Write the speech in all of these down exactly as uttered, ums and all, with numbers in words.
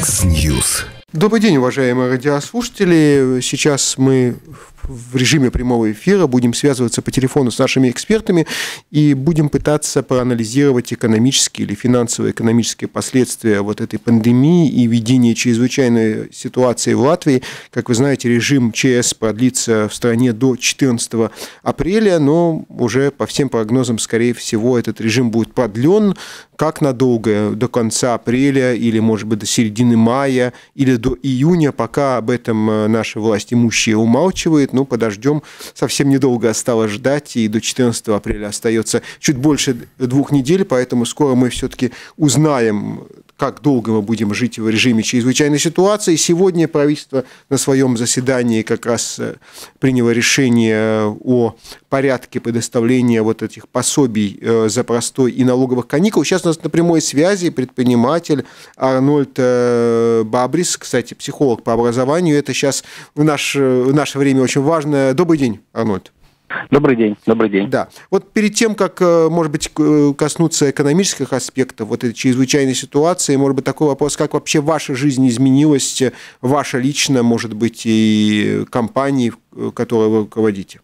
Яндекс.Ньюс. Добрый день, уважаемые радиослушатели. Сейчас мы в режиме прямого эфира будем связываться по телефону с нашими экспертами и будем пытаться проанализировать экономические или финансово-экономические последствия вот этой пандемии и введения чрезвычайной ситуации в Латвии. Как вы знаете, режим ЧС продлится в стране до четырнадцатого апреля, но уже по всем прогнозам, скорее всего, этот режим будет продлен. Как надолго? До конца апреля или, может быть, до середины мая или до июня? Пока об этом наши власть имущие умалчивают. Ну, подождем. Совсем недолго осталось ждать, и до четырнадцатого апреля остается чуть больше двух недель, поэтому скоро мы все-таки узнаем, как долго мы будем жить в режиме чрезвычайной ситуации. Сегодня правительство на своем заседании как раз приняло решение о порядке предоставления вот этих пособий за простой и налоговых каникул. Сейчас у нас на прямой связи предприниматель Арнольд Бабрис, кстати, психолог по образованию. Это сейчас в наше, в наше время очень важно. Добрый день, Арнольд. Добрый день, добрый день. Да. Вот перед тем, как, может быть, коснуться экономических аспектов вот этой чрезвычайной ситуации, может быть, такой вопрос, как вообще ваша жизнь изменилась, ваша лично, может быть, и компании, которой вы руководите?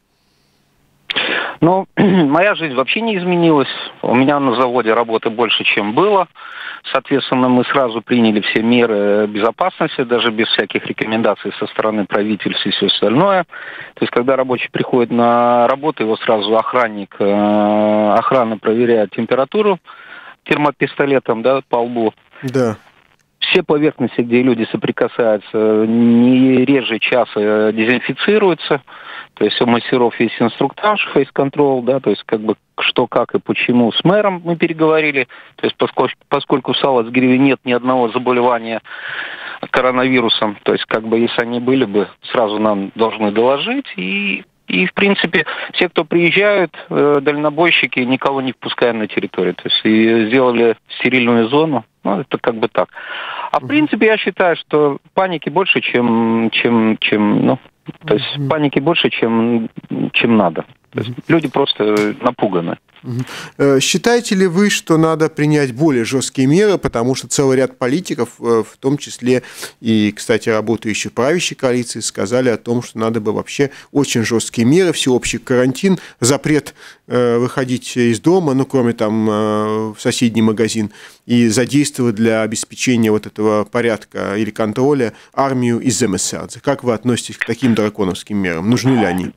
Ну, моя жизнь вообще не изменилась. У меня на заводе работы больше, чем было. Соответственно, мы сразу приняли все меры безопасности, даже без всяких рекомендаций со стороны правительства и все остальное. То есть, когда рабочий приходит на работу, его сразу охранник, охрана проверяет температуру термопистолетом, да, по лбу. Да. Все поверхности, где люди соприкасаются, не реже часа дезинфицируются. То есть у мастеров есть инструктаж, фейс-контрол, да, то есть как бы что, как и почему. С мэром мы переговорили, то есть поскольку, поскольку в Салацгиреве нет ни одного заболевания коронавирусом, то есть как бы если они были бы, сразу нам должны доложить. И, и в принципе, все, кто приезжают, э, дальнобойщики, никого не впускаем на территорию. То есть и сделали стерильную зону, ну, это как бы так. А в принципе, я считаю, что паники больше, чем, чем, чем ну, то есть mm-hmm. паники больше, чем, чем надо. То есть люди просто напуганы. Mm-hmm. Считаете ли вы, что надо принять более жесткие меры, потому что целый ряд политиков, в том числе и, кстати, работающие в правящей коалиции, сказали о том, что надо бы вообще очень жесткие меры, всеобщий карантин, запрет выходить из дома, ну, кроме там в соседний магазин, и задействовать для обеспечения вот этого порядка или контроля армию из ЗМСР. Как вы относитесь к таким драконовским мерам? Нужны ли они?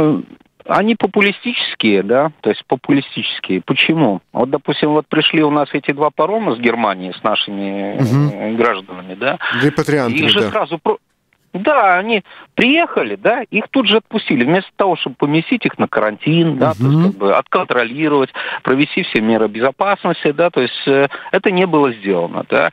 Они популистические, да, то есть популистические. Почему? Вот, допустим, вот пришли у нас эти два парома с Германии, с нашими угу. гражданами, да. Репатриантами, их же да. сразу... Да, они приехали, да, их тут же отпустили. Вместо того, чтобы поместить их на карантин, да, угу. то есть как бы отконтролировать, провести все меры безопасности, да, то есть э, это не было сделано, да.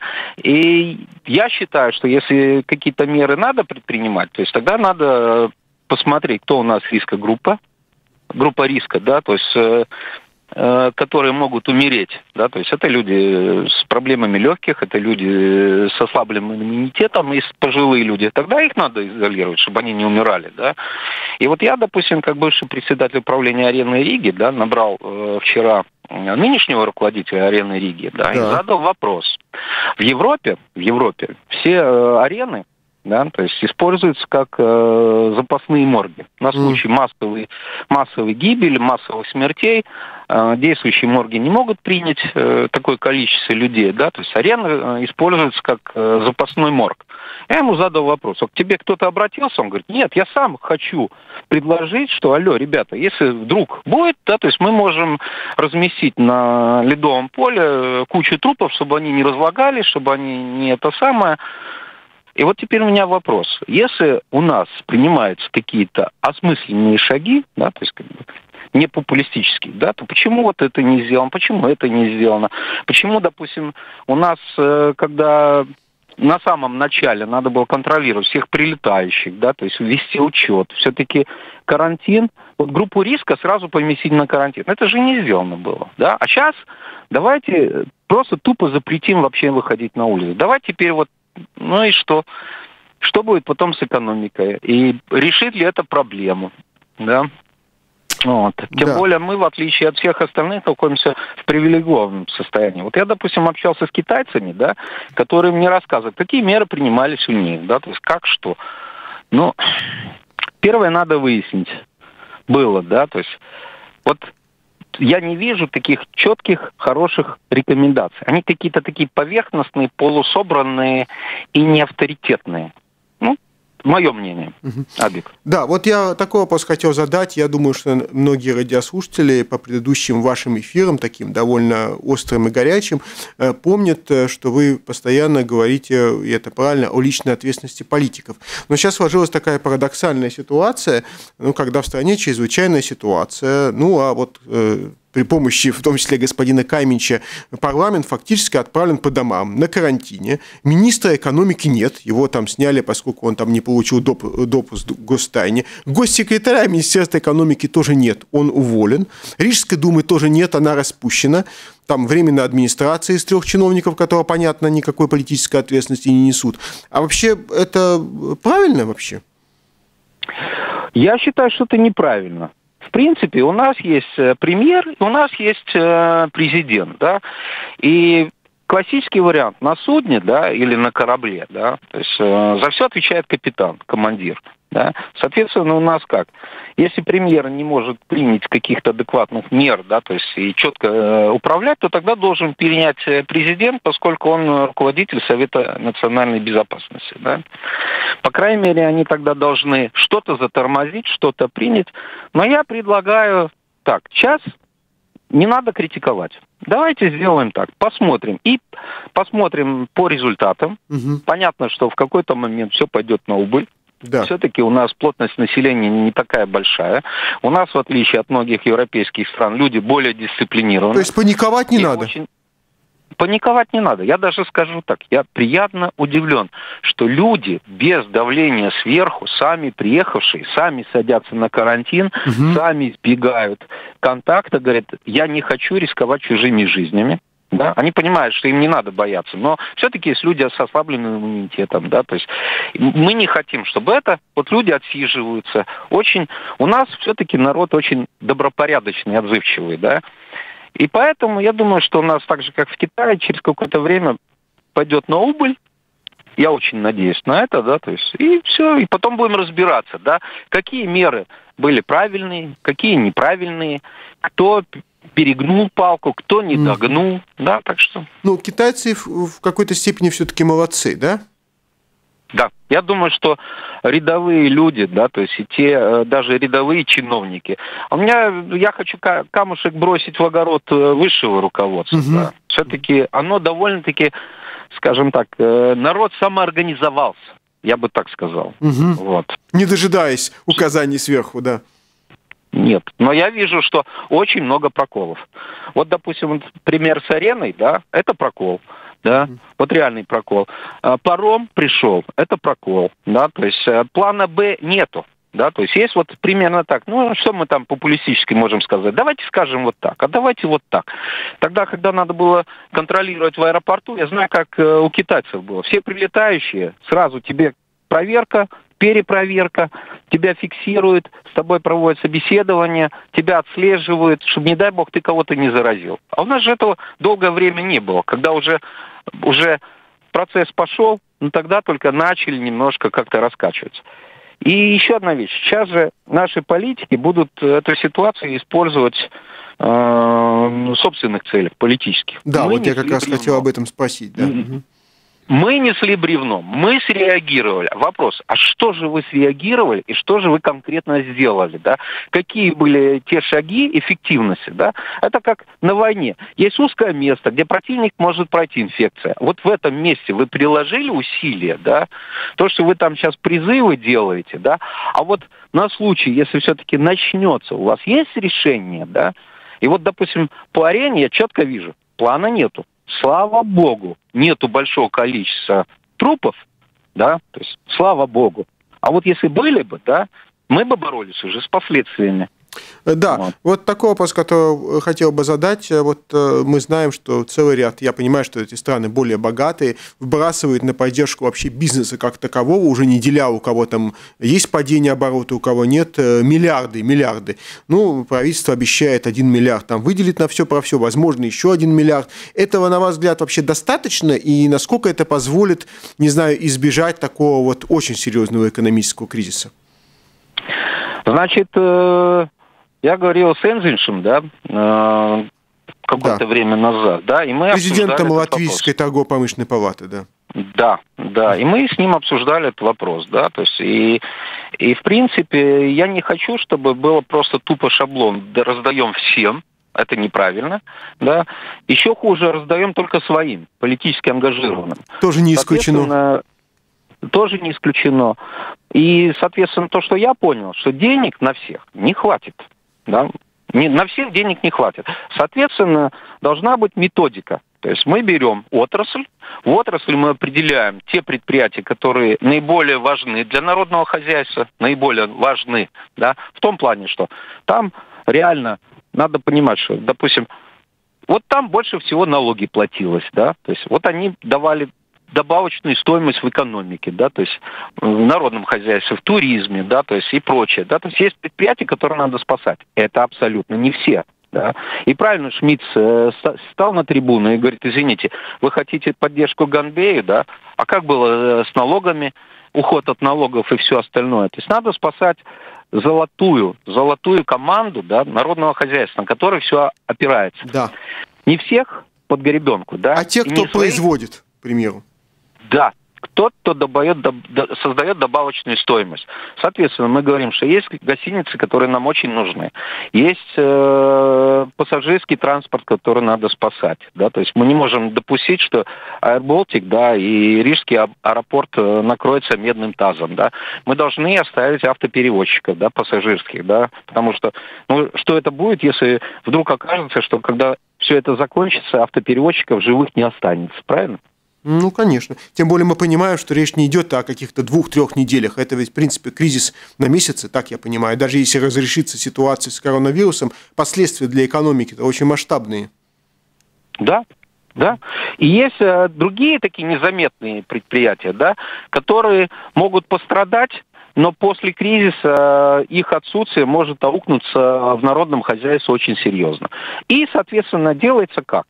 И я считаю, что если какие-то меры надо предпринимать, то есть тогда надо посмотреть, кто у нас рискогруппа, группа риска, да, то есть э, э, которые могут умереть, да, то есть это люди с проблемами легких, это люди с ослабленным иммунитетом, и пожилые люди, тогда их надо изолировать, чтобы они не умирали, да. И вот я, допустим, как бывший председатель управления Арены Риги, да, набрал э, вчера нынешнего руководителя Арены Риги, да, да, и задал вопрос. В Европе, в Европе все э, арены, да, то есть используются как э, запасные морги. На случай mm. массовой, массовой гибели, массовых смертей э, действующие морги не могут принять э, такое количество людей, да, то есть арены э, используются как э, запасной морг. Я ему задал вопрос, а к тебе кто-то обратился? Он говорит, нет, я сам хочу предложить, что, алло, ребята, если вдруг будет, да, то есть мы можем разместить на ледовом поле кучу трупов, чтобы они не разлагались, чтобы они не это самое. И вот теперь у меня вопрос. Если у нас принимаются какие-то осмысленные шаги, да, то есть как бы не популистические, да, то почему вот это не сделано, почему это не сделано? Почему, допустим, у нас, когда на самом начале надо было контролировать всех прилетающих, да, то есть ввести учет, все-таки карантин, вот группу риска сразу поместить на карантин. Это же не сделано было, да. А сейчас давайте просто тупо запретим вообще выходить на улицу. Давайте теперь вот ну и что? Что будет потом с экономикой? И решит ли это проблему? Да? Вот. Тем Да. более мы, в отличие от всех остальных, находимся в привилегированном состоянии. Вот я, допустим, общался с китайцами, да, которые мне рассказывают, какие меры принимались у них, да, то есть как что. Ну, первое надо выяснить было, да, то есть вот я не вижу таких четких, хороших рекомендаций. Они какие-то такие поверхностные, полусобранные и неавторитетные. Ну, мое мнение, Мгм. Абик. Да, вот я такой вопрос хотел задать. Я думаю, что многие радиослушатели по предыдущим вашим эфирам, таким довольно острым и горячим, э, помнят, э, что вы постоянно говорите, и это правильно, о личной ответственности политиков. Но сейчас сложилась такая парадоксальная ситуация, ну, когда в стране чрезвычайная ситуация, ну, а вот э, при помощи, в том числе господина Каменча, парламент фактически отправлен по домам на карантине. Министра экономики нет, его там сняли, поскольку он там не получил доп- допуск к гостайне. Госсекретаря Министерства экономики тоже нет, он уволен. Рижской думы тоже нет, она распущена. Там временная администрация из трех чиновников, которые, понятно, никакой политической ответственности не несут. А вообще это правильно вообще? Я считаю, что это неправильно. В принципе, у нас есть премьер, у нас есть президент, да, и классический вариант на судне, да, или на корабле, да, то есть за все отвечает капитан, командир, да. Соответственно, у нас как? Если премьер не может принять каких-то адекватных мер, да, то есть и четко управлять, то тогда должен перенять президент, поскольку он руководитель Совета национальной безопасности, да. По крайней мере, они тогда должны что-то затормозить, что-то принять. Но я предлагаю так, сейчас не надо критиковать. Давайте сделаем так, посмотрим. И посмотрим по результатам. Угу. Понятно, что в какой-то момент все пойдет на убыль. Да. Все-таки у нас плотность населения не такая большая. У нас, в отличие от многих европейских стран, люди более дисциплинированы. То есть паниковать не И надо? очень... Паниковать не надо. Я даже скажу так, я приятно удивлен, что люди без давления сверху, сами приехавшие, сами садятся на карантин, угу. сами избегают контакта, говорят, я не хочу рисковать чужими жизнями. Да? Они понимают, что им не надо бояться, но все-таки есть люди с ослабленным иммунитетом, да, то есть мы не хотим, чтобы это, вот люди отсиживаются, очень, у нас все-таки народ очень добропорядочный, отзывчивый, да, и поэтому я думаю, что у нас так же, как в Китае, через какое-то время пойдет на убыль, я очень надеюсь на это, да, то есть, и все, и потом будем разбираться, да, какие меры были правильные, какие неправильные, кто перегнул палку, кто не догнул, mm. да, так что... Ну, китайцы в какой-то степени все-таки молодцы, да? Да, я думаю, что рядовые люди, да, то есть и те, даже рядовые чиновники. У меня, я хочу камушек бросить в огород высшего руководства, mm-hmm. да. Все-таки оно довольно-таки, скажем так, народ самоорганизовался, я бы так сказал, mm-hmm. вот. Не дожидаясь указаний сверху, да. Нет, но я вижу, что очень много проколов. Вот, допустим, вот пример с ареной, да, это прокол, да, mm-hmm. вот реальный прокол. Паром пришел, это прокол, да, то есть плана Б нету, да, то есть есть вот примерно так, ну, что мы там популистически можем сказать, давайте скажем вот так, а давайте вот так. Тогда, когда надо было контролировать в аэропорту, я знаю, как у китайцев было, все прилетающие, сразу тебе проверка, перепроверка, тебя фиксируют, с тобой проводят собеседование, тебя отслеживают, чтобы, не дай бог, ты кого-то не заразил. А у нас же этого долгое время не было. Когда уже, уже процесс пошел, ну тогда только начали немножко как-то раскачиваться. И еще одна вещь. Сейчас же наши политики будут эту ситуацию использовать э, в собственных целях политических. Да, Мы вот я как раз бревно. хотел об этом спросить. Да. Mm-hmm. Мы несли бревно, мы среагировали. Вопрос, а что же вы среагировали и что же вы конкретно сделали, да? Какие были те шаги эффективности, да? Это как на войне. Есть узкое место, где противник может пройти инфекция. Вот в этом месте вы приложили усилия, да? То, что вы там сейчас призывы делаете, да? А вот на случай, если все-таки начнется, у вас есть решение, да? И вот, допустим, по арене я четко вижу, плана нету. Слава богу, нету большого количества трупов, да, то есть слава богу. А вот если были бы, да, мы бы боролись уже с последствиями. Да, вот. вот такой вопрос, который хотел бы задать. Вот мы знаем, что целый ряд, я понимаю, что эти страны более богатые, выбрасывают на поддержку вообще бизнеса как такового, уже не деля, у кого там есть падение оборота, у кого нет, миллиарды, миллиарды. Ну, правительство обещает один миллиард там выделить на все про все, возможно, еще один миллиард. Этого, на ваш взгляд, вообще достаточно? И насколько это позволит, не знаю, избежать такого вот очень серьезного экономического кризиса? Значит, я говорил с Энзиншем, да, какое-то да. время назад, да, и мы президентом Латвийской торгово-промышленной палаты, да. Да, да, и мы с ним обсуждали этот вопрос, да, то есть и, и в принципе я не хочу, чтобы было просто тупо шаблон, да, раздаем всем, это неправильно, да, еще хуже, раздаем только своим, политически ангажированным. Тоже не исключено. Тоже не исключено. И, соответственно, то, что я понял, что денег на всех не хватит, да, не, на всех денег не хватит. Соответственно, должна быть методика. То есть мы берем отрасль, в отрасль мы определяем те предприятия, которые наиболее важны для народного хозяйства, наиболее важны, да, в том плане, что там реально надо понимать, что, допустим, вот там больше всего налоги платилось, да, то есть вот они давали добавочную стоимость в экономике, да, то есть в народном хозяйстве, в туризме, да, то есть и прочее, да, то есть есть предприятия, которые надо спасать. Это абсолютно не все, да. И правильно Шмидц э, стал на трибуну и говорит: извините, вы хотите поддержку Ганбею, да, а как было с налогами, уход от налогов и все остальное? То есть надо спасать золотую, золотую команду, да, народного хозяйства, на которой все опирается. Да. Не всех под гребенку, да. А те, кто производит, к примеру. Да, тот, кто добавит, создает добавочную стоимость. Соответственно, мы говорим, что есть гостиницы, которые нам очень нужны. Есть э, пассажирский транспорт, который надо спасать. Да? То есть мы не можем допустить, что Аэробалтик, да, и Рижский аэропорт накроется медным тазом. Да? Мы должны оставить автоперевозчиков, да, пассажирских. Да? Потому что, ну, что это будет, если вдруг окажется, что когда все это закончится, автоперевозчиков живых не останется. Правильно? Ну, конечно. Тем более мы понимаем, что речь не идет о каких-то двух-трех неделях. Это ведь, в принципе, кризис на месяцы, так я понимаю. Даже если разрешится ситуация с коронавирусом, последствия для экономики-то очень масштабные. Да, да. И есть э, другие такие незаметные предприятия, да, которые могут пострадать, но после кризиса их отсутствие может аукнуться в народном хозяйстве очень серьезно. И, соответственно, делается как?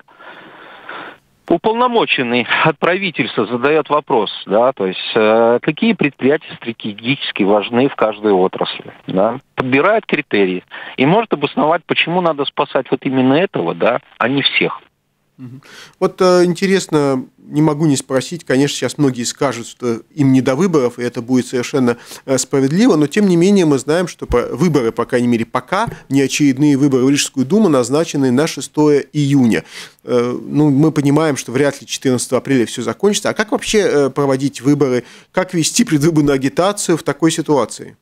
Уполномоченный от правительства задает вопрос, да, то есть э, какие предприятия стратегически важны в каждой отрасли, да, подбирает критерии и может обосновать, почему надо спасать вот именно этого, да, а не всех. Вот э, интересно, не могу не спросить, конечно, сейчас многие скажут, что им не до выборов, и это будет совершенно э, справедливо, но тем не менее мы знаем, что по, выборы, по крайней мере пока, неочередные выборы в Рижскую думу назначены на шестое июня. Э, ну, мы понимаем, что вряд ли четырнадцатого апреля все закончится. А как вообще э, проводить выборы, как вести предвыборную агитацию в такой ситуации?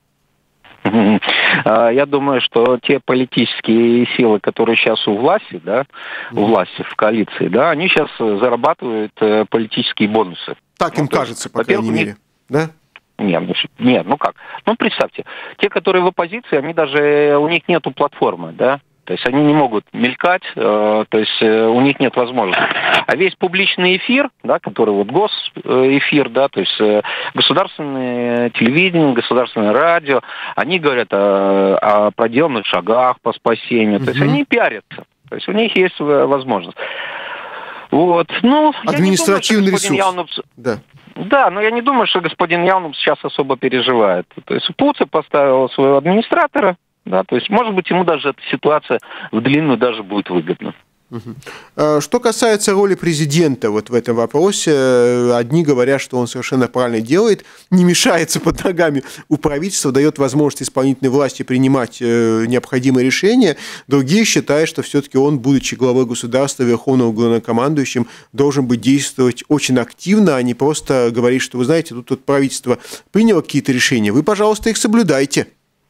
Я думаю, что те политические силы, которые сейчас у власти, да, у власти, в коалиции, да, они сейчас зарабатывают политические бонусы. Так им ну, кажется, по крайней мере, да? Нет, нет, ну как? Ну, представьте, те, которые в оппозиции, они даже, у них нету платформы, да? То есть они не могут мелькать, э, то есть э, у них нет возможности. А весь публичный эфир, да, который вот госэфир, да, то есть э, государственное телевидение, государственное радио, они говорят о, о проделанных шагах по спасению, то есть они пиарятся, то есть у них есть возможность. Вот, ну, административный ресурс. Ялнупс... Да. Да, но я не думаю, что господин Ялнупс сейчас особо переживает. То есть Пуце поставил своего администратора. Да, то есть, может быть, ему даже эта ситуация в длинную даже будет выгодна. Что касается роли президента вот в этом вопросе, одни говорят, что он совершенно правильно делает, не мешается под ногами у правительства, дает возможность исполнительной власти принимать необходимые решения. Другие считают, что все-таки он, будучи главой государства, верховным главнокомандующим, должен быть действовать очень активно, а не просто говорить, что, вы знаете, тут, тут правительство приняло какие-то решения, вы, пожалуйста, их соблюдайте.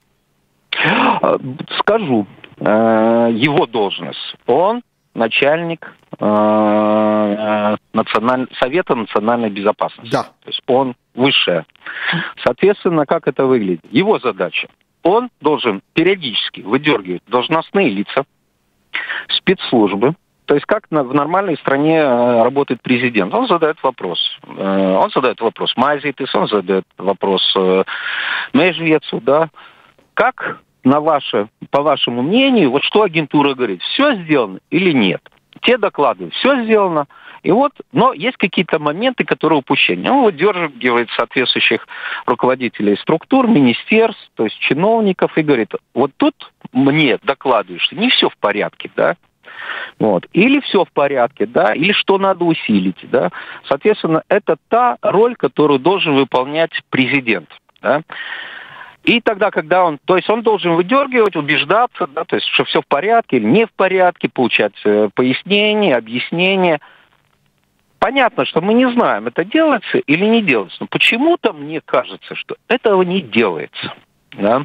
Скажу, его должность. Он начальник националь... Совета национальной безопасности. Да. То есть он высшая. Соответственно, как это выглядит? Его задача он должен периодически выдергивать должностные лица, спецслужбы. То есть как в нормальной стране работает президент? Он задает вопрос. Он задает вопрос Майзитис, он задает вопрос Межвецу, да. Как, на ваше, по вашему мнению, вот что агентура говорит, все сделано или нет? Те докладывают, все сделано. И вот, но есть какие-то моменты, которые упущения. Он выдергивает соответствующих руководителей структур, министерств, то есть чиновников, и говорит, вот тут мне докладывают, что не все в порядке, да. Вот. Или все в порядке, да, или что надо усилить, да. Соответственно, это та роль, которую должен выполнять президент, да. И тогда, когда он, то есть он должен выдергивать, убеждаться, да, то есть, что все в порядке или не в порядке, получать пояснения, объяснения. Понятно, что мы не знаем, это делается или не делается, но почему-то мне кажется, что этого не делается, да.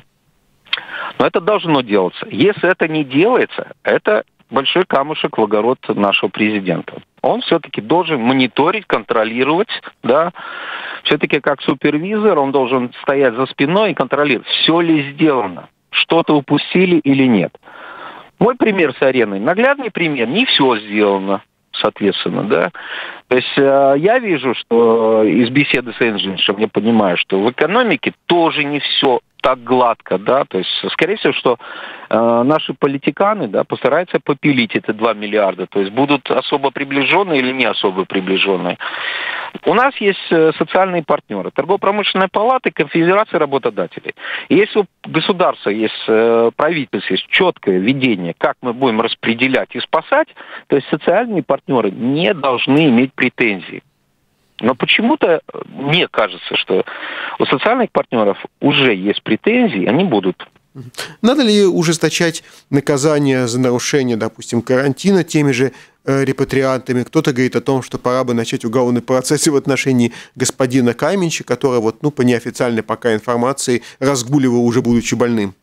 Но это должно делаться. Если это не делается, это большой камушек в огород нашего президента. Он все-таки должен мониторить, контролировать, да, все-таки как супервизор он должен стоять за спиной и контролировать, все ли сделано, что-то упустили или нет. Мой пример с ареной, наглядный пример, не все сделано, соответственно, да. То есть э, я вижу, что из беседы с Энджиншем я понимаю, что в экономике тоже не все так гладко, да, то есть, скорее всего, что э, наши политиканы, да, постараются попилить эти два миллиарда, то есть будут особо приближенные или не особо приближенные. У нас есть социальные партнеры, торгово-промышленная палата и конфедерация работодателей. И если у государства есть, э, правительство, есть четкое видение, как мы будем распределять и спасать, то есть социальные партнеры не должны иметь претензий. Но почему-то мне кажется, что у социальных партнеров уже есть претензии, они будут. Надо ли ужесточать наказание за нарушение, допустим, карантина теми же э, репатриантами? Кто-то говорит о том, что пора бы начать уголовный процесс в отношении господина Каменча, который, вот, ну, по неофициальной пока информации, разгуливал уже будучи больным.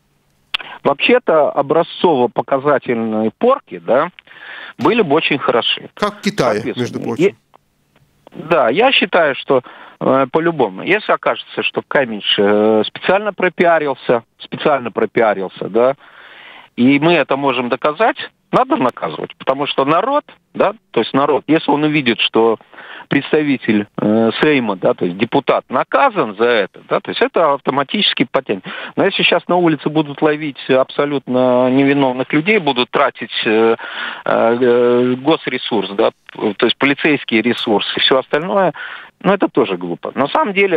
Вообще-то образцово-показательные порки, да, были бы очень хороши. Как в Китае, между прочим. И... Да, я считаю, что э, по-любому, если окажется, что Каменч э, специально пропиарился, специально пропиарился, да, и мы это можем доказать, надо наказывать, потому что народ, да, то есть народ, если он увидит, что представитель э, Сейма, да, то есть депутат наказан за это, да, то есть это автоматически потянет. Но если сейчас на улице будут ловить абсолютно невиновных людей, будут тратить э, э, госресурс, да, то есть полицейские ресурсы и все остальное, ну это тоже глупо. На самом деле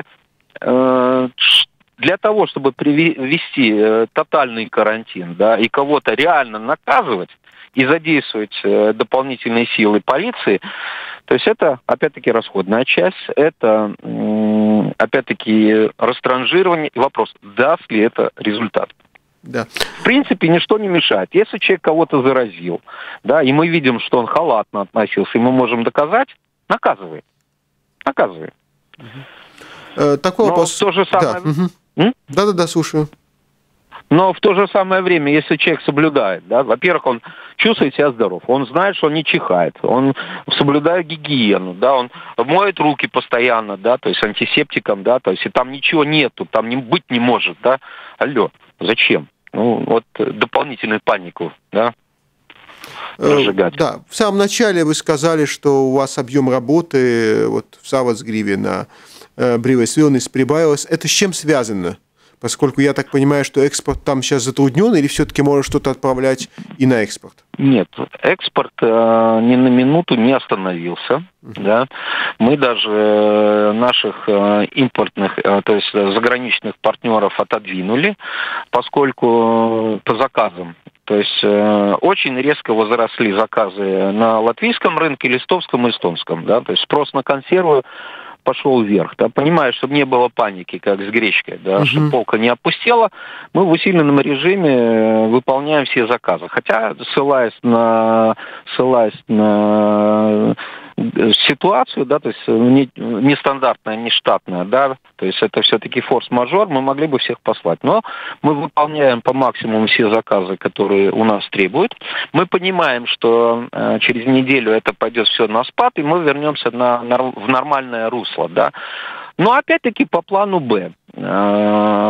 э, для того, чтобы привести э, тотальный карантин, да, и кого-то реально наказывать и задействовать э, дополнительные силы полиции, то есть это, опять-таки, расходная часть, это, э, опять-таки, растранжирование. И вопрос, даст ли это результат. Да. В принципе, ничто не мешает. Если человек кого-то заразил, да, и мы видим, что он халатно относился, и мы можем доказать, наказывай. Наказывай. Угу. Такой вопрос. В то же самое... Да. Угу. Да-да-да, слушаю. Но в то же самое время, если человек соблюдает, да, во-первых, он чувствует себя здоров, он знает, что он не чихает, он соблюдает гигиену, да, он моет руки постоянно, да, то есть антисептиком, да, то есть и там ничего нету, там не, быть не может, да, алло, зачем? Ну, вот дополнительную панику, да, разжигать. Да, в самом начале вы сказали, что у вас объем работы вот в Савацгриве на Брīvais Vilnis прибавилось. Это с чем связано? Поскольку я так понимаю, что экспорт там сейчас затруднен, или все-таки можно что-то отправлять и на экспорт? Нет, экспорт э, ни на минуту не остановился. Uh-huh. Да. Мы даже э, наших э, импортных, э, то есть заграничных партнеров отодвинули, поскольку э, по заказам. То есть э, очень резко возросли заказы на латвийском рынке, листовском и эстонском. Да. То есть спрос на консервы пошел вверх, да, понимаешь, чтобы не было паники, как с гречкой, да, uh-huh. чтобы полка не опустела, мы в усиленном режиме выполняем все заказы. Хотя, ссылаясь на, ссылаясь на ситуацию, да, то есть не, нестандартная, нештатная, да, то есть это все-таки форс-мажор, мы могли бы всех послать. Но мы выполняем по максимуму все заказы, которые у нас требуют. Мы понимаем, что э, через неделю это пойдет все на спад, и мы вернемся на, на, в нормальное русло, да. Но опять-таки по плану Б. В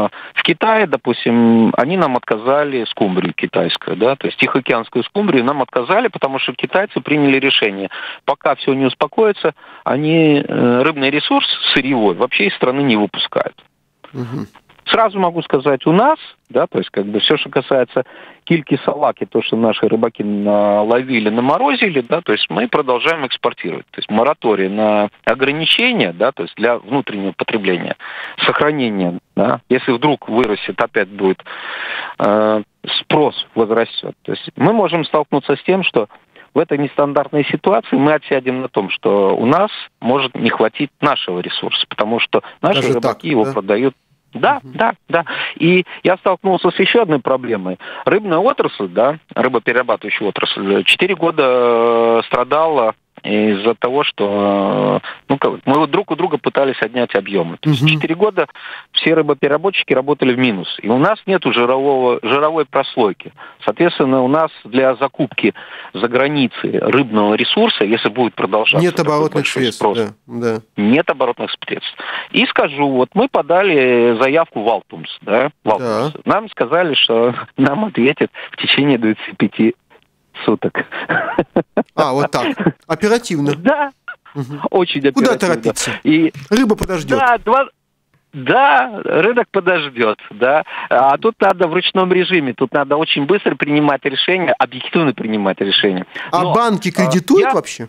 Китае, допустим, они нам отказали скумбрию китайскую, да, то есть тихоокеанскую скумбрию нам отказали, потому что китайцы приняли решение, пока все не успокоится, они э, рыбный ресурс сырьевой вообще из страны не выпускают. Угу. Сразу могу сказать, у нас, да, то есть как бы все, что касается кильки, салаки, то, что наши рыбаки наловили, наморозили, да, то есть мы продолжаем экспортировать. То есть мораторий на ограничения, да, то есть для внутреннего потребления, сохранения, да, если вдруг вырастет, опять будет э, спрос возрастет. То есть мы можем столкнуться с тем, что в этой нестандартной ситуации мы отсядем на том, что у нас может не хватить нашего ресурса, потому что наши Даже рыбаки так, его да? продают. Да, uh-huh. да, да. И я столкнулся с еще одной проблемой. Рыбная отрасль, да, рыбоперерабатывающая отрасль, четыре года страдала из-за того, что ну, мы вот друг у друга пытались отнять объемы. То есть четыре года все рыбопереработчики работали в минус. И у нас нет жирового, жировой прослойки. Соответственно, у нас для закупки за границей рыбного ресурса, если будет продолжаться... Нет оборотных средств. Спрос, да, да. Нет оборотных средств. И скажу, вот мы подали заявку в Алтумс. Да, в Алтумс. Да. Нам сказали, что нам ответят в течение двадцати пяти суток. А, вот так. Оперативно. Да. Угу. Очень оперативно. Куда торопиться? И... Рыба подождет. Да, два... да, рынок подождет, да. А тут надо в ручном режиме, тут надо очень быстро принимать решения, объективно принимать решения. А Но, банки кредитуют я... вообще?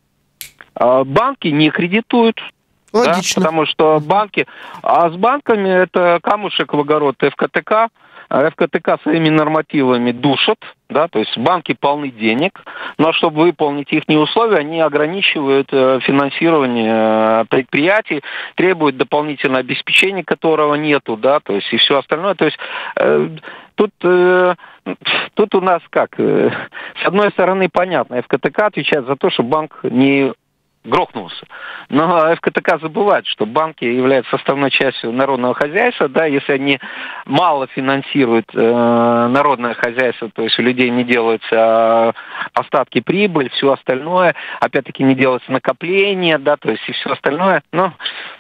Банки не кредитуют. Логично. Да, потому что банки... А с банками это камушек в огород эф ка тэ ка. эф ка тэ ка своими нормативами душат, да, то есть банки полны денег, но чтобы выполнить их условия, они ограничивают финансирование предприятий, требуют дополнительного обеспечения, которого нету, да, то есть и все остальное. То есть э, тут, э, тут у нас как, э, с одной стороны, понятно, эф ка тэ ка отвечает за то, что банк не грохнулся. Но эф ка тэ ка забывает, что банки являются составной частью народного хозяйства, да, если они мало финансируют э, народное хозяйство, то есть у людей не делаются э, остатки прибыли, все остальное, опять-таки не делается накопление, да, то есть и все остальное, ну,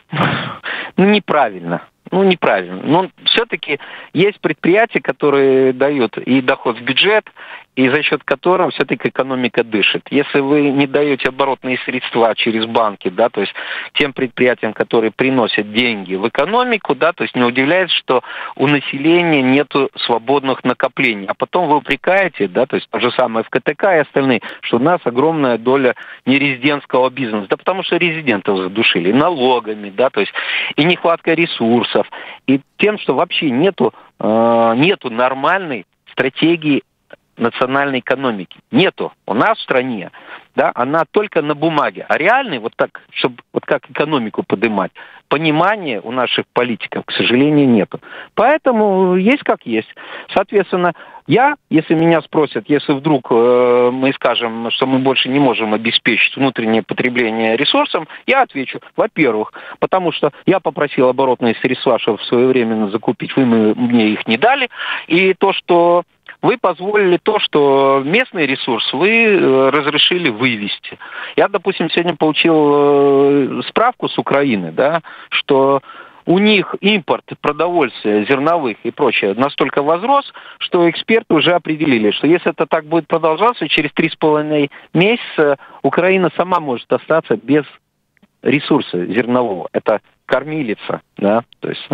ну неправильно. Ну, неправильно. Но все-таки есть предприятия, которые дают и доход в бюджет, и за счет которого все-таки экономика дышит. Если вы не даете оборотные средства через банки, да, то есть тем предприятиям, которые приносят деньги в экономику, да, то есть не удивляется, что у населения нет свободных накоплений. А потом вы упрекаете, да, то есть то же самое эф ка тэ ка и остальные, что у нас огромная доля нерезидентского бизнеса. Да потому что резидентов задушили налогами, да, то есть и нехватка ресурсов, и тем, что вообще нету, э, нету нормальной стратегии национальной экономики. Нету. У нас в стране, да, она только на бумаге. А реальный, вот так, чтобы вот как экономику поднимать, понимания у наших политиков, к сожалению, нету. Поэтому есть как есть. Соответственно, я, если меня спросят, если вдруг э, мы скажем, что мы больше не можем обеспечить внутреннее потребление ресурсом, я отвечу, во-первых, потому что я попросил оборотные средства, чтобы своевременно закупить, вы мне их не дали, и то, что вы позволили то, что местный ресурс вы разрешили вывести. Я, допустим, сегодня получил справку с Украины, да, что у них импорт продовольствия, зерновых и прочее настолько возрос, что эксперты уже определили, что если это так будет продолжаться, через три с половиной месяца Украина сама может остаться без ресурса зернового. Это кормилица, да, то есть...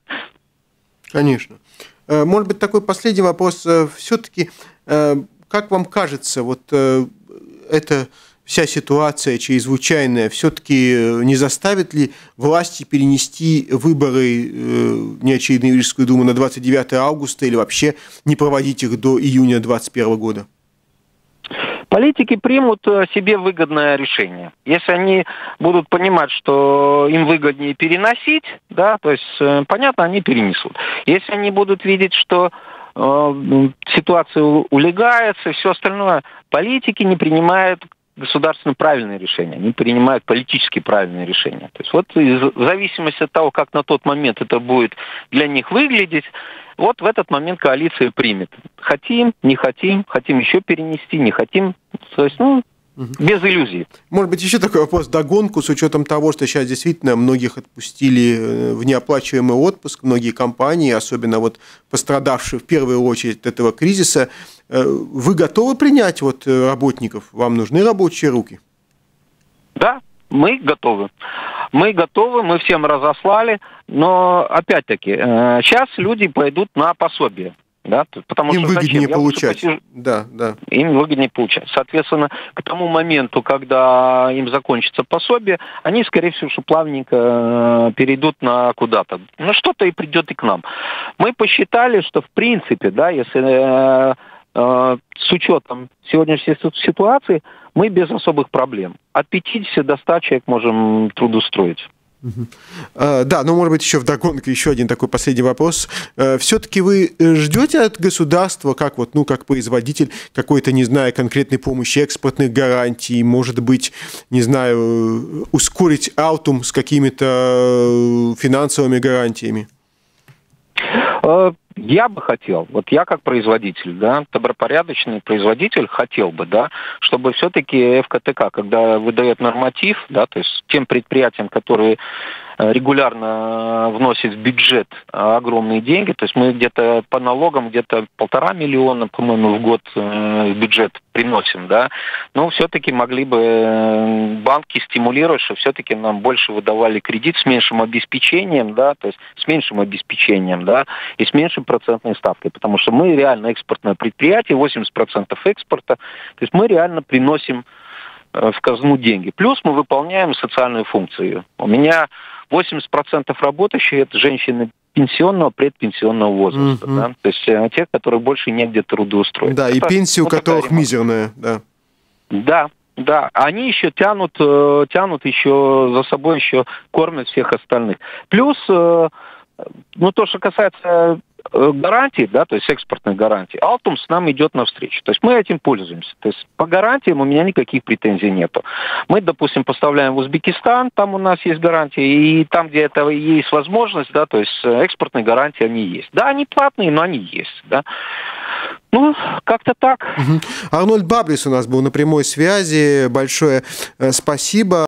Конечно. Может быть, такой последний вопрос. Все-таки, как вам кажется, вот эта вся ситуация чрезвычайная все-таки не заставит ли власти перенести выборы неочередные в Рижскую думу на двадцать девятое августа или вообще не проводить их до июня двадцать первого года? Политики примут себе выгодное решение. Если они будут понимать, что им выгоднее переносить, да, то есть, понятно, они перенесут. Если они будут видеть, что э, ситуация улегается и все остальное, политики не принимают государственно правильные решения, они принимают политически правильные решения. То есть вот в зависимости от того, как на тот момент это будет для них выглядеть, вот в этот момент коалиция примет. Хотим, не хотим, хотим еще перенести, не хотим. То есть, ну, Без иллюзий. Может быть, еще такой вопрос догонку, с учетом того, что сейчас действительно многих отпустили в неоплачиваемый отпуск, многие компании, особенно вот пострадавшие в первую очередь от этого кризиса. Вы готовы принять вот работников? Вам нужны рабочие руки? Да, мы готовы. Мы готовы, мы всем разослали, но опять-таки сейчас люди пойдут на пособие. Да, потому им что выгоднее зачем? получать. Посижу... Да, да. Им выгоднее получать. Соответственно, к тому моменту, когда им закончится пособие, они, скорее всего, что плавненько перейдут на куда-то. Ну, что-то и придет и к нам. Мы посчитали, что в принципе, да, если э, э, с учетом сегодняшней ситуации, мы без особых проблем. От пятидесяти до ста человек можем трудоустроить. Угу. А, да, ну, может быть, еще вдогонку еще один такой последний вопрос. Все-таки вы ждете от государства, как вот, ну, как производитель, какой-то, не знаю, конкретной помощи, экспортных гарантий, может быть, не знаю, ускорить Altum с какими-то финансовыми гарантиями? Я бы хотел, вот я как производитель, да, добропорядочный производитель, хотел бы, да, чтобы все-таки эф ка тэ ка, когда выдает норматив, да, то есть тем предприятиям, которые регулярно вносят в бюджет огромные деньги, то есть мы где-то по налогам где-то полтора миллиона, по-моему, в год в бюджет приносим, да, но все-таки могли бы банки стимулировать, что все-таки нам больше выдавали кредит с меньшим обеспечением, да, то есть с меньшим обеспечением, да, и с меньшей процентной ставкой, потому что мы реально экспортное предприятие, восемьдесят процентов экспорта, то есть мы реально приносим в казну деньги. Плюс мы выполняем социальную функцию. У меня восемьдесят процентов работающих – это женщины пенсионного, предпенсионного возраста. Mm-hmm. Да? То есть те, которые больше негде трудоустроить. Да, это, и пенсия у вот которых мизерная. Да. Да, да. Они еще тянут, тянут еще за собой, еще кормят всех остальных. Плюс, ну, то, что касается гарантий, да, то есть экспортных гарантий, Altum с нами идет навстречу. То есть мы этим пользуемся. То есть по гарантиям у меня никаких претензий нету. Мы, допустим, поставляем в Узбекистан, там у нас есть гарантии, и там, где это есть возможность, да, то есть экспортные гарантии, они есть. Да, они платные, но они есть, да. Ну, как-то так. Угу. Арнольд Баблис у нас был на прямой связи. Большое спасибо.